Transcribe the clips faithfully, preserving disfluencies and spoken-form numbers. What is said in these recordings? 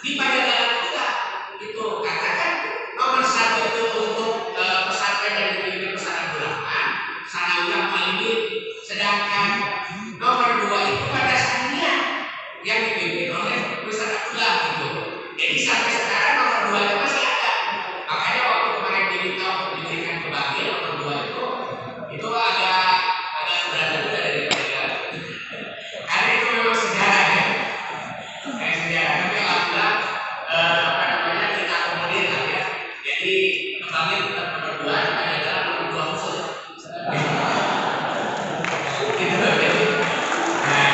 di Pajajaran juga itu karena kan nomor satu itu untuk e, pesantren yang dipimpin pesantren Buraman, sanawiyah mu'allimin, sedangkan nomor dua itu madrasahnya yang dipimpin oleh Ustaz Abdullah gitu. Jadi sampai sekarang nomor dua itu masih ada. Makanya waktu kemarin diminta untuk diberikan ke Bagil nomor dua itu, itu agak agak berada juga dari mereka. Karena itu memang sejarah ya, kayak sejarah. Tapi alhamdulillah eh, apa namanya kita akomodir lah ya. Jadi Bagil tetap nomor dua, ada adalah nomor dua khusus. Gitu jadi. Nah,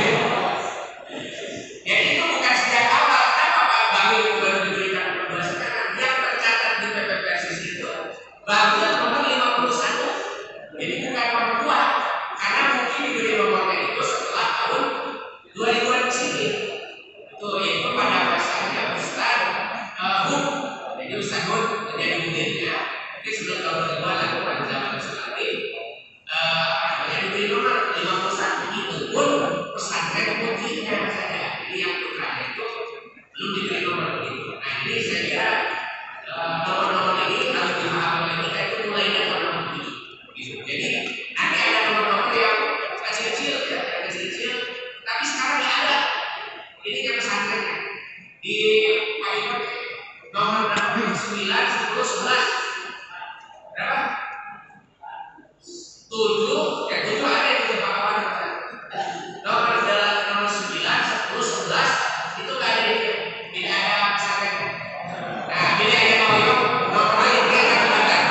jadi itu bukan sejak awal. Kenapa Pak Bagil itu baru diberikan nomor dua sekarang? Yang tercatat di P P Persis itu Bagil nomor lima puluh satu. Jadi bukan nomor dua. Karena mungkin diberi nomornya itu setelah tahun dua ribuan ke sini. Itu yaitu pada masanya Ustaz uh, Hud. Jadi Ustaz Hud menjadi mudirnya. Jadi sebelum tahun dua ribuan lalu pada zaman Ustaz Lati uh, namanya diberi nomor lima puluh satu. Itu pun pesantren putihnya saja. Jadi yang putranya itu belum diberi nomor begitu. Nah ini saya kira uh, nomor-nomor ini harus dipahami oleh kita itu mulai dari nomor begitu. Gitu. Jadi nanti ada nomor-nomor yang kecil-kecil ya, yang kecil-kecil, tapi sekarang nggak ada. Ini yang pesantrennya di Pak Ibu nomor berapa? sembilan, sepuluh, sebelas berapa? tujuh, ya tujuh ada di Pak Kawan. Nomor nomor sembilan, sepuluh, sebelas itu nggak ada di tidak ada pesantrennya. Nah, bila ada mau yuk nomor lain dia akan ada.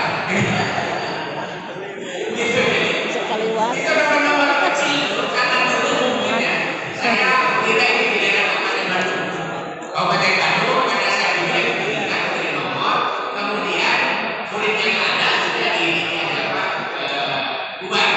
Gitu jadi. Itu nomor-nomor kecil itu karena dulu mungkin ya saya kira ini di daerah Kabupaten Bandung. Kabupaten Bandung pada saat ini diberikan dari nomor, kemudian murid yang ada sudah di apa bubar.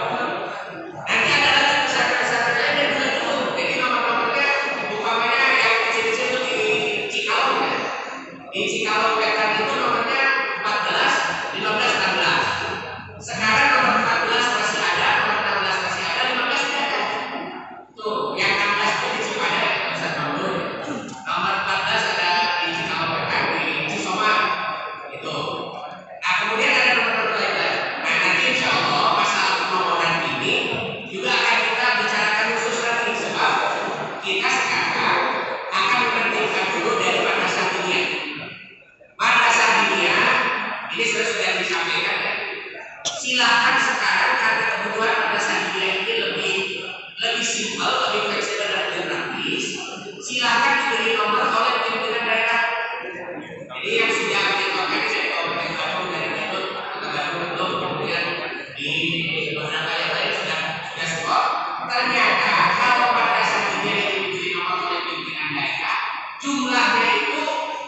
Nanti ada lagi pesantren-pesantren lain yang juga gitu. Jadi nomor-nomornya umpamanya yang kecil-kecil itu di Cikalong ya. Di Cikalong Wetan itu nomornya empat belas, lima belas, enam belas. Sekarang nomor empat belas masih ada, nomor enam belas masih ada, lima belas tidak ada. Tuh, yang enam belas itu di Cipadang ya, Ustaz Mamun. Nomor empat belas ada di Cikalong Wetan, di Cisoma. Itu. Nah, kemudian ada nomor-nomor lain-lain. Nah, nanti insya Allah masalah penomoran ini juga akan kita bicarakan khusus nanti sebab kita sekarang akan menertibkan dulu dari madrasah dunia. Madrasah dunia ini sudah sudah disampaikan ya. Silakan sekarang karena kebutuhan madrasah dunia ini lebih lebih simpel, lebih fleksibel dan lebih praktis. Silakan diberi nomor oleh pimpinan daerah. Jadi yang sudah ditetapkan dari Kabupaten Bandung, dari Garut, Kota Bandung, belum kemudian di beberapa yang lain sudah sudah support. Ternyata kalau madrasah dunia yang diberi nomor oleh pimpinan daerah, jumlahnya itu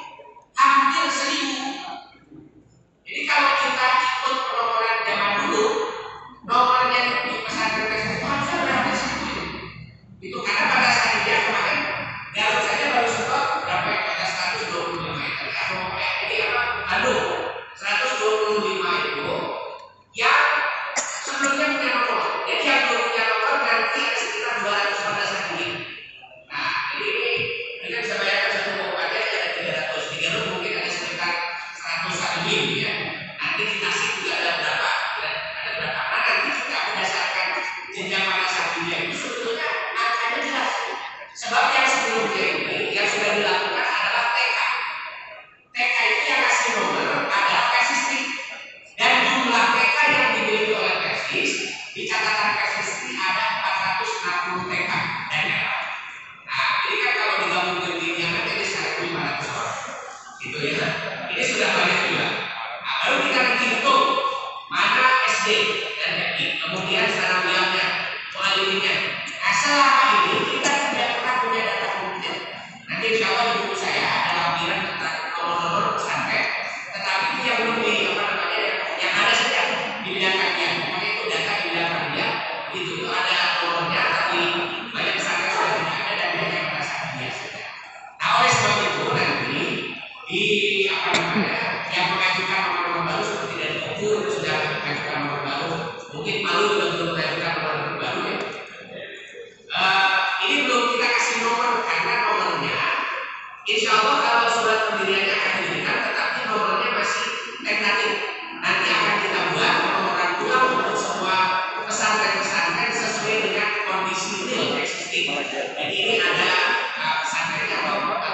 hampir seribu. Jadi kalau kita ikut penomoran zaman dulu, nomornya di pesantren itu harusnya berapa seribu. Itu karena pada saat dia kemarin Garut saja baru support berapa yang pada seratus dua puluh lima itu atau jadi apa? Bandung seratus dua puluh lima itu yang sebelumnya punya nomor. Jadi yang belum punya nomor nanti ada sekitar dua ratus pada saat ini. Nah, jadi ini kita bisa bayangkan satu kabupaten ada tiga ratus, di Garut mungkin ada sekitar seratus lebih ya. Nanti di Tasik juga ada berapa? Ada berapa? Nah, nanti juga berdasarkan jenjang madrasah dunia itu sebetulnya angkanya jelas. Sebab yang sebelumnya ini yang sudah dilakukan adalah T K. T K itu yang kasih nomor adalah Persistik. Dan jumlah T K yang dimiliki oleh Persis di catatan Persistik ada empat ratus enam puluh T K daerah. Nah, jadi kan kalau digabung dengan dunia kan jadi seribu lima ratus orang. Gitu ya. Ini sudah banyak juga. Nah, baru kita hitung mana S D dan F I, kemudian sanawiyahnya, mu'allimnya. Nah, selama ini kita tidak pernah punya data komplет. Nanti insya Allah di buku saya ada lampiran tentang nomor-nomor pesantren, tetapi itu yang belum di apa namanya yang, yang ada saja di bidang kajian. Pokoknya itu data di bidang kajian, itu itu ada nomornya, tapi banyak pesantren sudah tidak ada dan hanya merasa biasa. Nah, oleh sebab itu nanti di apa namanya yang mengajukan nomor-nomor baru seperti dari Ukur sudah mengajukan nomor baru, mungkin Palu juga belum mengajukan nomor baru ya. Uh, ini belum kita kasih nomor karena nomornya insya Jadi ini ada uh, pesantren atau